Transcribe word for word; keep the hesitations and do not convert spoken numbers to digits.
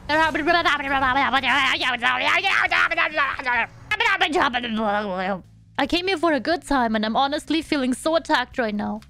I came here for a good time and I'm honestly feeling so attacked right now.